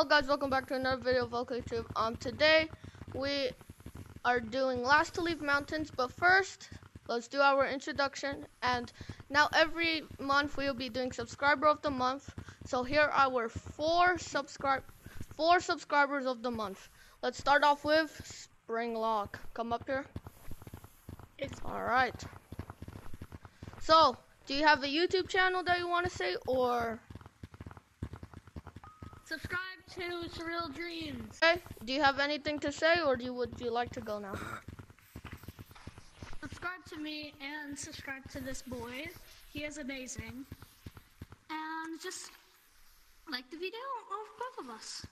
Hello guys, welcome back to another video of OaklyTube. Today we are doing Last to Leave Mountains, but first let's do our introduction. And now every month we will be doing Subscriber of the Month. So here are our four subscribers of the month. Let's start off with Springlock. Come up here. Alright. So, do you have a YouTube channel that you want to say, or? Subscribe to Surreal Dreams. Okay. Do you have anything to say, or would you like to go now? Subscribe to me and subscribe to this boy. He is amazing. And just like the video of both of us.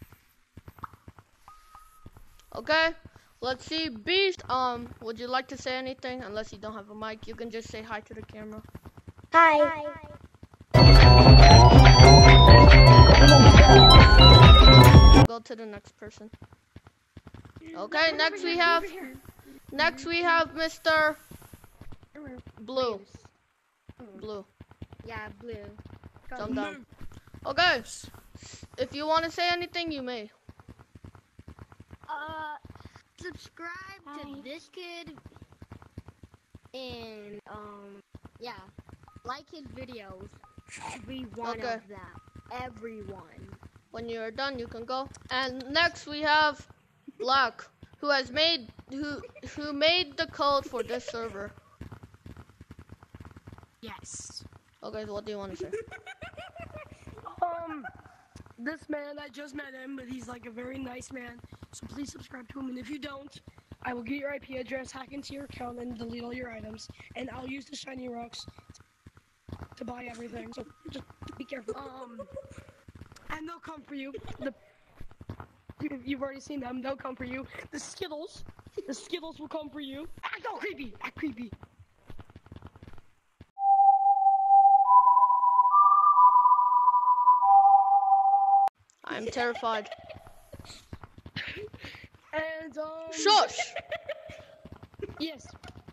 Okay. Let's see, Beast. Would you like to say anything? Unless you don't have a mic, you can just say hi to the camera. Hi. Go to the next person. Okay, next we have Mr. Blue. Blue. Yeah, blue. Thumb down. Okay, if you want to say anything, you may. Subscribe to this kid and yeah, like his videos. Every one of them. Everyone. When you're done, you can go. And next we have Black, who made the code for this server. Yes. Okay, so what do you want to say? This man, I just met him, but he's like a very nice man. So please subscribe to him, and if you don't, I will get your IP address, hack into your account, and delete all your items. And I'll use the shiny rocks to buy everything. So just be careful. And they'll come for you. You've already seen them. They'll come for you. The Skittles will come for you. Act all creepy. Act creepy. I'm terrified. And Shush! Yes.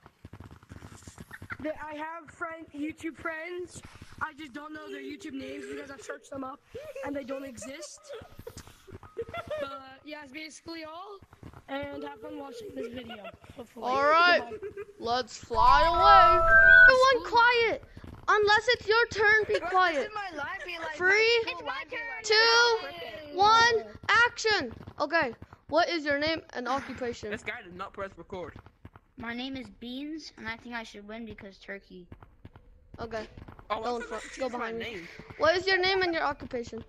I have YouTube friends. I just don't know their YouTube names because I've searched them up and they don't exist. But yeah, that's basically all. And have fun watching this video. Hopefully. Alright, let's fly away. Everyone quiet. Unless it's your turn, be quiet. 3, 2, 1, action. Okay, what is your name and occupation? This guy did not press record. My name is Beans, and I think I should win because turkey. Okay, Oh, go behind me. What is your name and your occupation?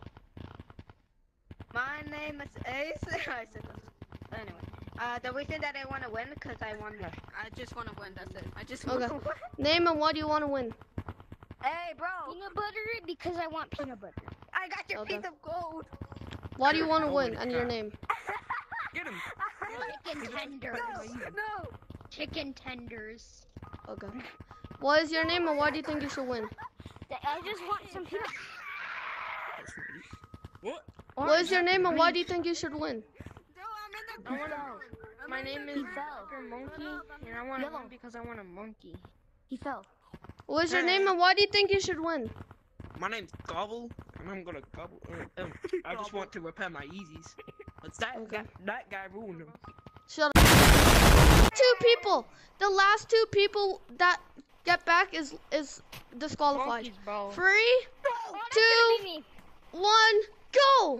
My name is Ace. I said this. Anyway, the reason that I want to win because I just want to win. That's it. I just want to win. Name and why do you want to win? Hey, bro. Peanut butter because I want peanut butter. I got your piece of gold. Why do you want to win and your name? Get him. Chicken tenders. No. Chicken tenders. Okay. What is your name and why do you think you should win? I just want some peanut. What? What is your name and why do you think you should win? My name is Monkey, and I want to win because I want a monkey. He fell. What is your name and why do you think you should win? My name's Gobble, and I'm gonna gobble. I just want to repair my Yeezys. But that guy ruined them. Shut up. 2 people. The last 2 people that get back is disqualified. Monkeys, 3, 2, 1, go.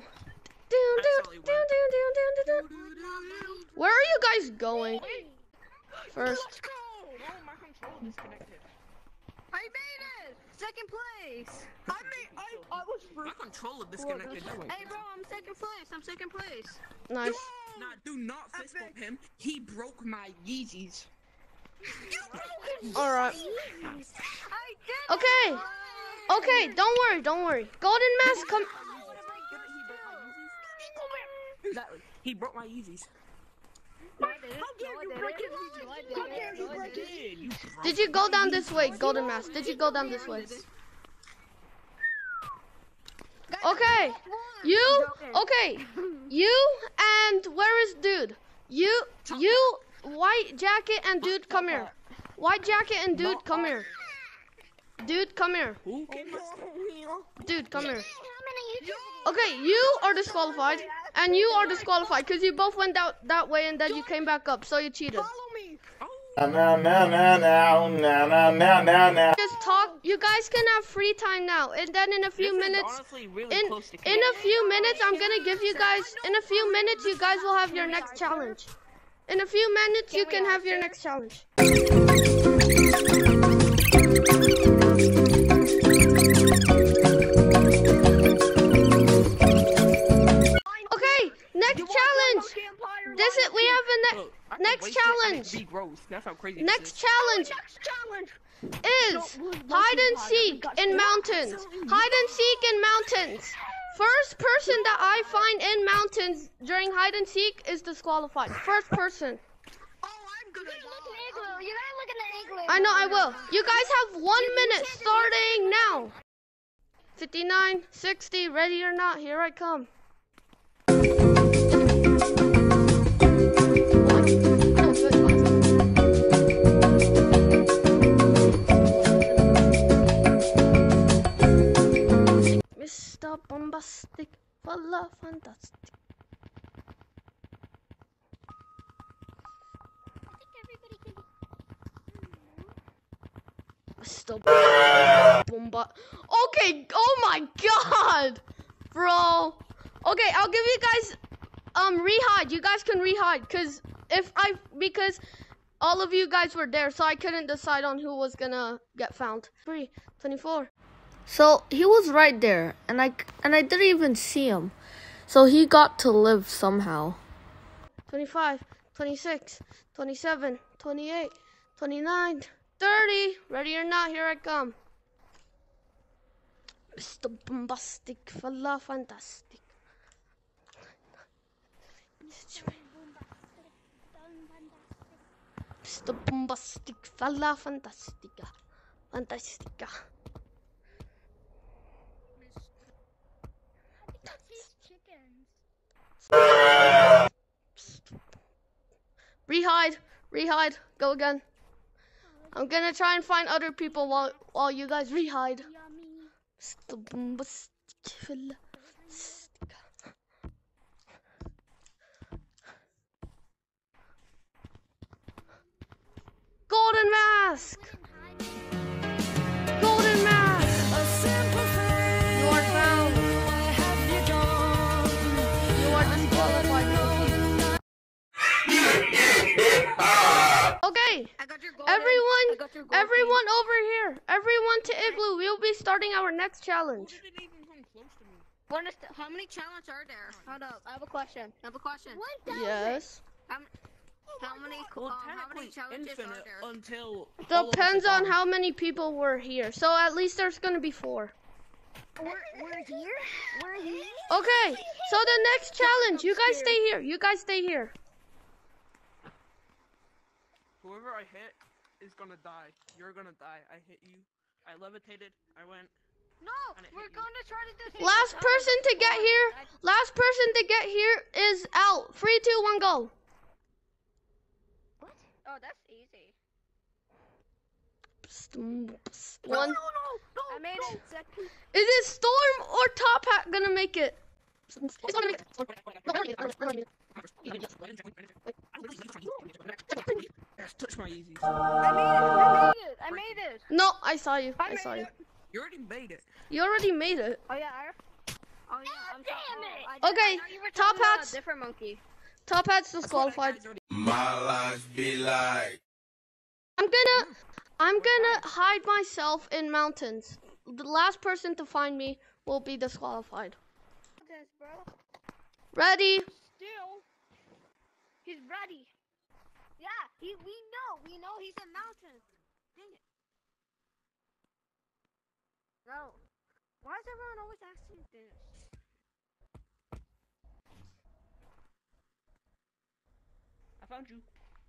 Where are you guys going? First. My control disconnected. I made it. Second place. I was My controller disconnected. Hey, bro, I'm second place. Nice. Nah, do not fist bump him. He broke my Yeezys. Alright. I did. Okay. Okay, don't worry. Golden Mask, come. He broke my Yeezys. Did you go down this way, Golden Mask? Did you go down this way? Okay. You and where is dude? You white jacket and dude, come here. White jacket and dude, come here. Dude, come here. Who? Dude, come here. Okay, you are disqualified, and you are disqualified because you both went that way and then you came back up, so you cheated. Just talk. You guys can have free time now, and then in a few minutes, in a few minutes, I'm gonna give you guys. In a few minutes, you guys will have your next challenge. In a few minutes, you can have your next challenge. Okay, next challenge. This is we have a next challenge. Next challenge is hide and seek in mountains. Hide and seek in mountains. First person that I find in mountains during hide and seek is disqualified. First person. Oh, I'm good. You gotta look in the igloo. I know, I will. You guys have 1 minute starting now. 59, 60, ready or not, here I come. Mr. Bombastic, voila, fantastic. Mr. Bomba. Okay, oh my god, bro. Okay, I'll give you guys rehide. You guys can rehide because all of you guys were there, so I couldn't decide on who was gonna get found. 3, 24. So he was right there, and I didn't even see him. So he got to live somehow. 25, 26, 27, 28, 29, 30. Ready or not, here I come. Mr. Bombastic, voila, fantastic. Mr. Bombastic, voila, fantastica. Fantastica. Rehide, go again. I'm gonna try and find other people while you guys rehide. Golden mask! Golden mask! You are found. You are disqualified. Okay, everyone over here. Everyone to Igloo. We'll be starting our next challenge. How many challenges are there? Hold up, I have a question. Yes. How many challenges are there? Until Depends on how many people were here. So at least there's gonna be 4. We're here. We're here. Okay, so the next challenge. You guys stay here. You guys stay here. Whoever I hit is gonna die. You're gonna die. I hit you. I levitated. I went. No, we're gonna try to do this. Last person to get here. Last person to get here is out. 3, 2, 1, go. Oh, that's easy. One. I made it. Is it Storm or Top Hat gonna make it? It's not gonna make it. Touch my easy. I made it. No, I saw you. I saw you. You already made it. You already made it. Oh yeah. I'm Damn it. Okay, Top Hat's different monkey. Top Hat's disqualified. My life be like. I'm gonna hide myself in mountains. The last person to find me will be disqualified. Ready? Still, he's ready. Yeah, we know he's in mountains. Dang it. No. Why is everyone always asking this? I found you.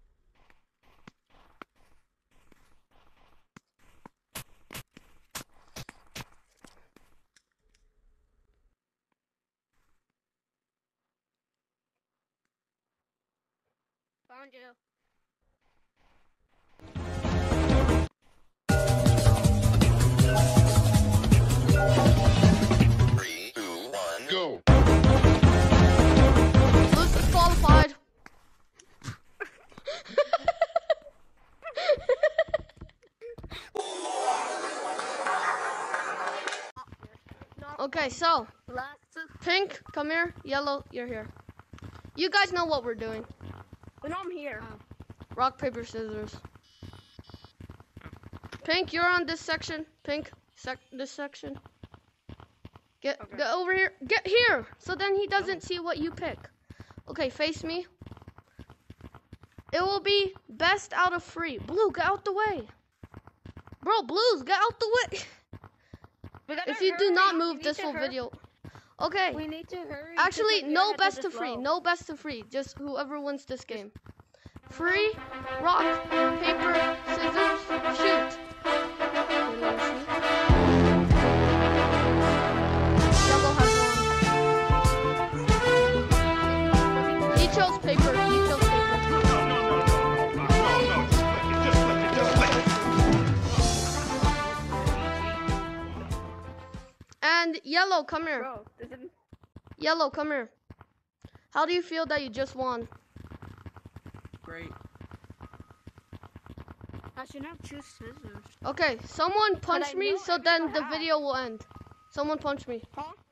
Found you. Three, two, one. Okay, so Last. pink, come here. Yellow, you're here. You guys know what we're doing. And I'm here. Rock, paper, scissors. Pink, you're on this section. Pink, this section. Get over here. Get here. So then he doesn't see what you pick. Okay, face me. It will be best out of 3. Blue, get out the way. Bro, blues, get out the way. If you do not move, this will video. Okay. We need to hurry. Actually, no best of 3. No best of 3. Just whoever wins this game. 3, rock, paper, scissors, shoot. Yellow has one. He chose paper. He chose paper. And yellow, come here. Bro, Yellow, come here. How do you feel that you just won? Great. I should not choose scissors. Okay, someone punch me so then the video will end. Someone punch me. Huh?